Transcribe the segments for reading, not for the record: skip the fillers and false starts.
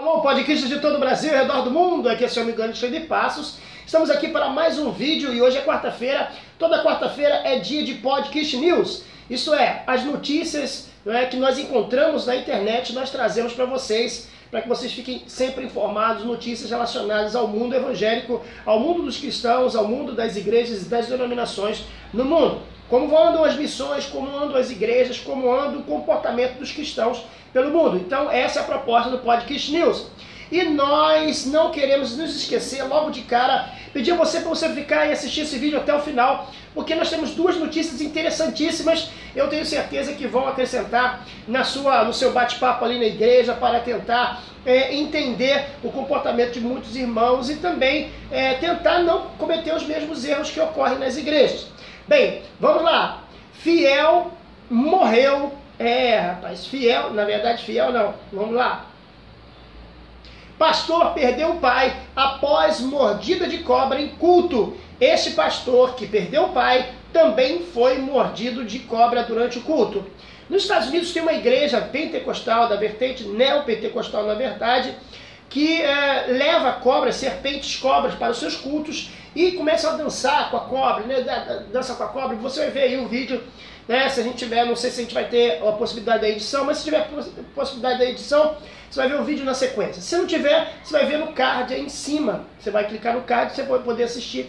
Alô, podcasts de todo o Brasil e ao redor do mundo, aqui é o seu amigo Alexandre de Passos. Estamos aqui para mais um vídeo e hoje é quarta-feira. Toda quarta-feira é dia de Podcast News. Isso é, as notícias que nós encontramos na internet, nós trazemos para vocês fiquem sempre informados, notícias relacionadas ao mundo evangélico, ao mundo dos cristãos, ao mundo das igrejas e das denominações no mundo. Como andam as missões, como andam as igrejas, como anda o comportamento dos cristãos pelo mundo. Então essa é a proposta do Podcast News. E nós não queremos nos esquecer logo de cara, pedir a você para você ficar e assistir esse vídeo até o final, porque nós temos duas notícias interessantíssimas, eu tenho certeza que vão acrescentar no seu bate-papo ali na igreja para tentar entender o comportamento de muitos irmãos e também tentar não cometer os mesmos erros que ocorrem nas igrejas. Bem, vamos lá. Fiel morreu. Fiel, na verdade fiel não. Vamos lá. Pastor perdeu o pai após mordida de cobra em culto. Este pastor que perdeu o pai também foi mordido de cobra durante o culto. Nos Estados Unidos tem uma igreja pentecostal, da vertente neopentecostal na verdade, que leva cobras, serpentes, cobras para os seus cultos e começa a dançar com a cobra, dança com a cobra. Você vai ver aí o vídeo, se a gente tiver, não sei se a gente vai ter a possibilidade da edição, mas se tiver possibilidade da edição, você vai ver o vídeo na sequência. Se não tiver, você vai ver no card aí em cima. Você vai clicar no card e você vai poder assistir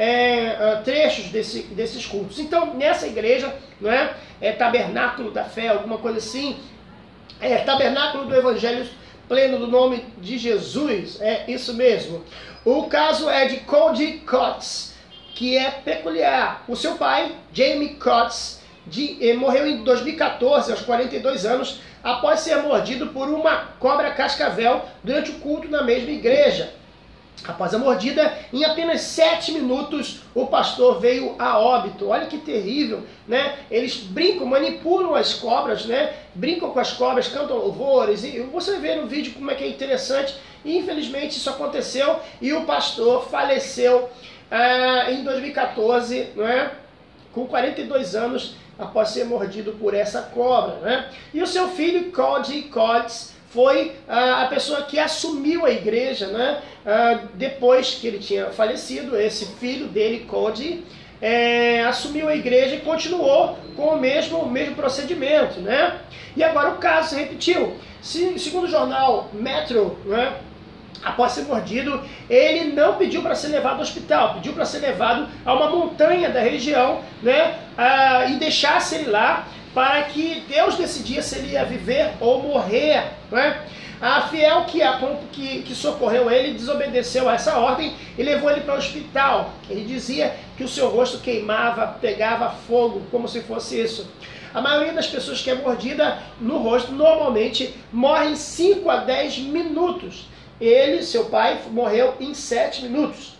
trechos desses cultos. Então, nessa igreja, Tabernáculo da Fé, alguma coisa assim, Tabernáculo do Evangelho Pleno do Nome de Jesus, é isso mesmo. O caso é de Cody Coates, que é peculiar. O seu pai, Jamie Coates, morreu em 2014, aos 42 anos, após ser mordido por uma cobra cascavel durante o culto na mesma igreja. Após a mordida, em apenas 7 minutos, o pastor veio a óbito. Olha que terrível, né? Eles brincam, manipulam as cobras, brincam com as cobras, cantam louvores, e você vê no vídeo como é que é interessante. E infelizmente isso aconteceu e o pastor faleceu em 2014, com 42 anos, após ser mordido por essa cobra. E o seu filho, Cody Coates, foi a pessoa que assumiu a igreja, depois que ele tinha falecido. Esse filho dele, Cody, assumiu a igreja e continuou com o mesmo procedimento. E agora o caso se repetiu. Segundo o jornal Metro, após ser mordido, ele não pediu para ser levado ao hospital, pediu para ser levado a uma montanha da região, e deixasse ele lá para que Deus decidia se ele ia viver ou morrer. A fiel que socorreu ele desobedeceu a essa ordem e levou ele para o hospital. Ele dizia que o seu rosto queimava, pegava fogo, como se fosse isso. A maioria das pessoas que é mordida no rosto normalmente morre em 5 a 10 minutos. Ele, seu pai, morreu em 7 minutos.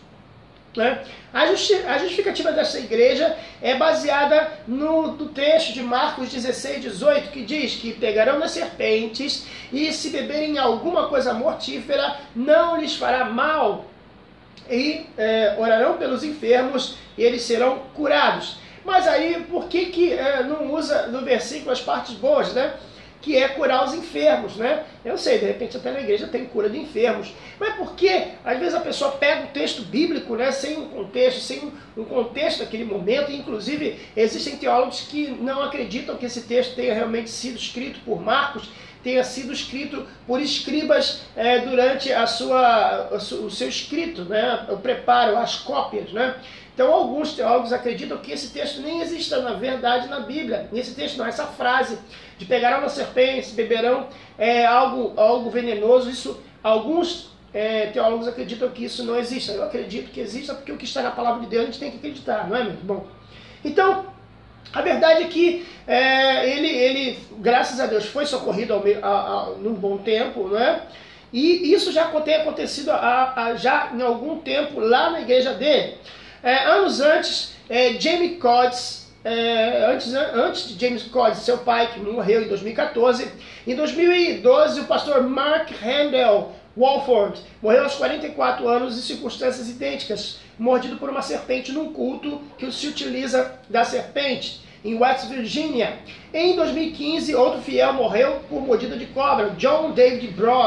A justificativa dessa igreja é baseada no texto de Marcos 16, 18, que diz que pegarão nas serpentes e se beberem alguma coisa mortífera, não lhes fará mal. E orarão pelos enfermos e eles serão curados. Mas aí, por que não usa no versículo as partes boas, que é curar os enfermos, Eu sei, de repente até na igreja tem cura de enfermos. Mas por que? Às vezes a pessoa pega um texto bíblico, sem um contexto daquele momento. Inclusive, existem teólogos que não acreditam que esse texto tenha realmente sido escrito por Marcos, tenha sido escrito por escribas durante o seu escrito, o preparo, as cópias, Então alguns teólogos acreditam que esse texto nem exista na verdade na Bíblia. Nesse texto não, essa frase de pegarão nas serpentes, beberão algo venenoso, isso alguns teólogos acreditam que isso não exista. Eu acredito que exista porque o que está na palavra de Deus a gente tem que acreditar, não é muito bom? Então, a verdade é que ele, graças a Deus, foi socorrido num bom tempo, E isso já tem acontecido já em algum tempo lá na igreja dele. Anos antes, Jamie Coates, antes de James Coates, seu pai, que morreu em 2014, em 2012 o pastor Mark Handel Walford morreu aos 44 anos em circunstâncias idênticas, mordido por uma serpente num culto que se utiliza da serpente, em West Virginia. Em 2015, outro fiel morreu por mordida de cobra, John David Brock,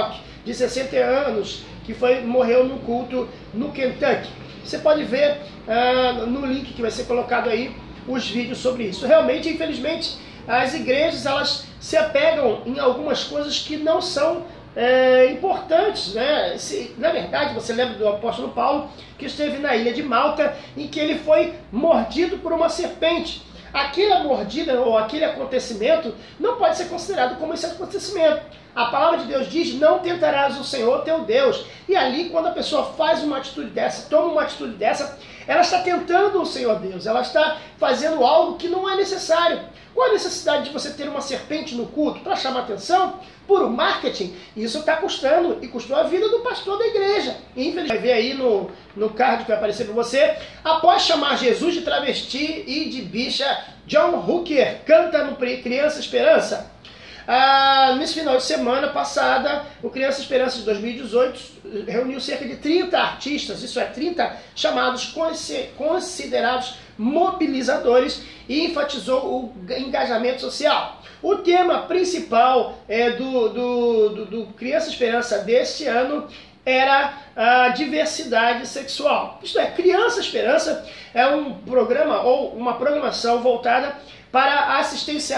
de 60 anos que morreu no culto no Kentucky. Você pode ver no link que vai ser colocado aí os vídeos sobre isso. Realmente, infelizmente, as igrejas elas se apegam em algumas coisas que não são importantes, né? Na verdade, você lembra do apóstolo Paulo, que esteve na ilha de Malta, em que ele foi mordido por uma serpente. Aquela mordida ou aquele acontecimento não pode ser considerado como esse acontecimento. A palavra de Deus diz: não tentarás o Senhor teu Deus. E ali, quando a pessoa faz uma atitude dessa, toma uma atitude dessa, ela está tentando o Senhor Deus, ela está fazendo algo que não é necessário. Qual a necessidade de você ter uma serpente no culto para chamar atenção? Puro marketing. Isso está custando, e custou a vida do pastor da igreja. Infelizmente, vai ver aí no card que vai aparecer para você. Após chamar Jesus de travesti e de bicha, John Hooker canta no Criança Esperança. Nesse final de semana passada, o Criança Esperança de 2018 reuniu cerca de 30 artistas, isso é, 30 chamados considerados mobilizadores, e enfatizou o engajamento social. O tema principal do Criança Esperança deste ano era a diversidade sexual. Isto é, Criança Esperança é um programa ou uma programação voltada para assistência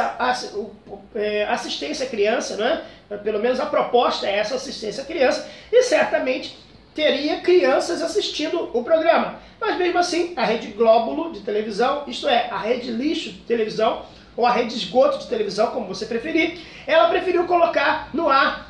à criança, né? Pelo menos a proposta é essa, assistência à criança, e certamente teria crianças assistindo o programa. Mas mesmo assim, a Rede Glóbulo de televisão, isto é, a Rede Lixo de televisão, ou a Rede Esgoto de televisão, como você preferir, ela preferiu colocar no ar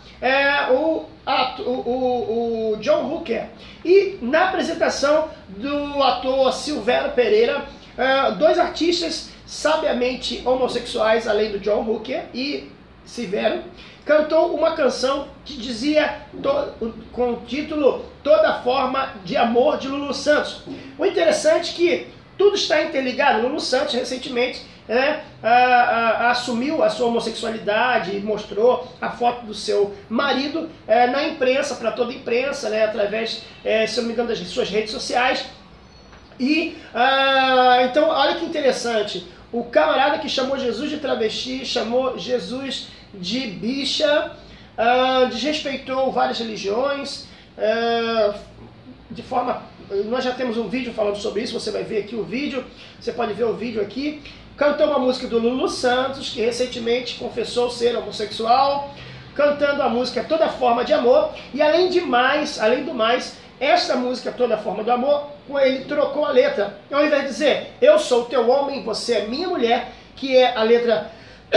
o John Hooker. E na apresentação do ator Silvério Pereira, dois artistas sabiamente homossexuais, além do John Hooker e Silvério, cantou uma canção que dizia, com o título Toda Forma de Amor, de Lulu Santos. O interessante é que tudo está interligado. Lulu Santos recentemente assumiu a sua homossexualidade e mostrou a foto do seu marido na imprensa, para toda a imprensa, né, através, se não me engano, das suas redes sociais. E então, olha que interessante, o camarada que chamou Jesus de travesti, chamou Jesus de bicha, desrespeitou várias religiões, de forma... Nós já temos um vídeo falando sobre isso, você vai ver aqui o vídeo, você pode ver o vídeo aqui. Cantou uma música do Lulu Santos, que recentemente confessou ser homossexual, cantando a música Toda Forma de Amor, e além do mais, esta música Toda Forma do Amor, ele trocou a letra. Ao invés de dizer, eu sou teu homem, você é minha mulher, que é a letra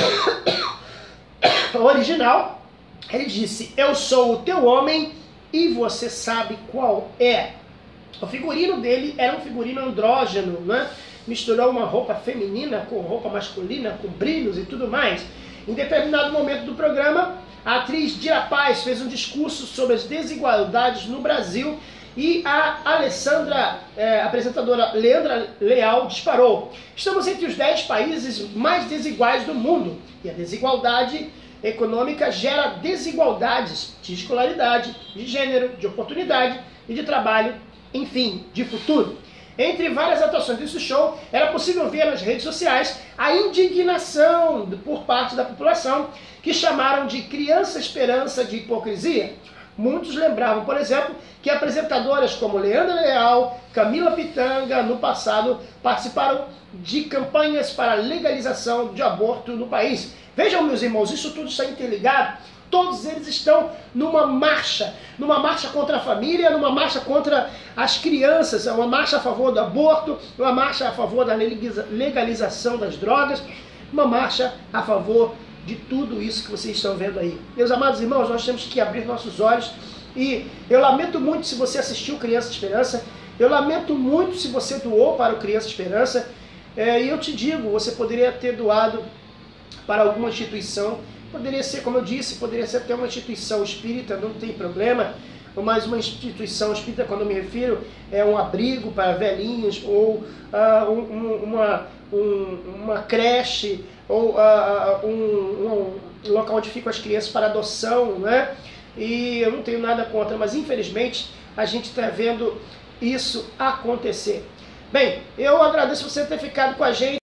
original, ele disse, eu sou o teu homem e você sabe qual é. O figurino dele era um figurino andrógeno, né? Misturou uma roupa feminina com roupa masculina, com brilhos e tudo mais. Em determinado momento do programa, a atriz Dira Paz fez um discurso sobre as desigualdades no Brasil e a apresentadora Leandra Leal disparou. Estamos entre os 10 países mais desiguais do mundo e a desigualdade econômica gera desigualdades de escolaridade, de gênero, de oportunidade e de trabalho, enfim, de futuro. Entre várias atuações desse show, era possível ver nas redes sociais a indignação por parte da população, que chamaram de Criança Esperança de hipocrisia. Muitos lembravam, por exemplo, que apresentadoras como Leandra Leal, Camila Pitanga, no passado, participaram de campanhas para a legalização de aborto no país. Vejam, meus irmãos, isso tudo está interligado. Todos eles estão numa marcha contra a família, numa marcha contra as crianças, uma marcha a favor do aborto, uma marcha a favor da legalização das drogas, uma marcha a favor de tudo isso que vocês estão vendo aí. Meus amados irmãos, nós temos que abrir nossos olhos, e eu lamento muito se você assistiu Criança Esperança, eu lamento muito se você doou para o Criança Esperança, e eu te digo, você poderia ter doado para alguma instituição. Poderia ser, como eu disse, poderia ser até uma instituição espírita, não tem problema, mas uma instituição espírita, quando eu me refiro, é um abrigo para velhinhos, ou uma creche, ou um local onde ficam as crianças para adoção, né? E eu não tenho nada contra, mas infelizmente a gente está vendo isso acontecer. Bem, eu agradeço você ter ficado com a gente.